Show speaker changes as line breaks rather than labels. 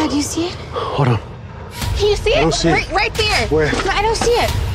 Dad, do you see it?
Hold on.
Can you see it?
I don't see it.
Right there.
Where?
No, I don't see it.